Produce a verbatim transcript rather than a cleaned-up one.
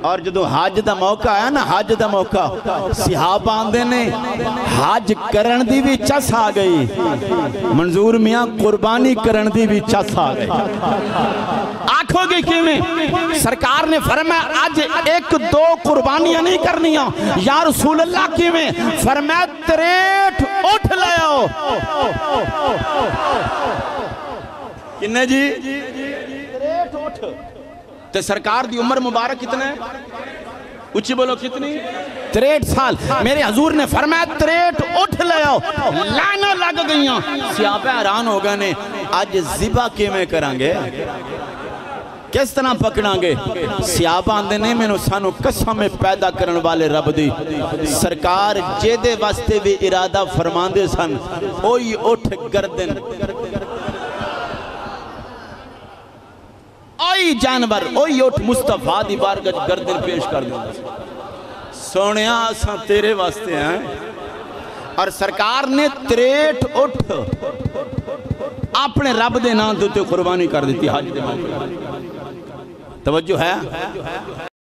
اور جدو حج دا موقع ہے نا حج دا موقع صحابہ آندے نے حج کرن دی بھی چس آ گئی منظور میاں قربانی کرن دی بھی چس آ گئی آنکھوں گی کیویں سرکار نے فرمایا آج ایک دو قربانیاں نہیں کرنیاں یا رسول اللہ کیویں فرمایا تریٹ اٹھ لے آؤ کنے جی تریٹ اٹھ تے سرکار دی عمر مبارک کتنے اچھی بولو کتنی تریٹ سال میرے حضور نے فرمایا تریٹ اٹھ لے آؤ لائنہ لگ گئیاں صحابہ حیران ہو گئے نے آج ذبح کیویں کرانگے کس طرح پکڑاں گے صحابہ آندے نے میں نو سانو قسم پیدا کرن والے رب دی سرکار جیدے واسطے بھی ارادہ فرمان دے سن اوئی اٹھ گردن اوئی جانور اوئی اٹھ مصطفیٰ دی بارگاہ گردن پیش کر دیں سونیاں آساں تیرے واسطے ہیں اور سرکار نے تریٹ اٹھ اپنے رب دے نام دوتے قربانی کر دیتی حج دے موقع توجہ ہے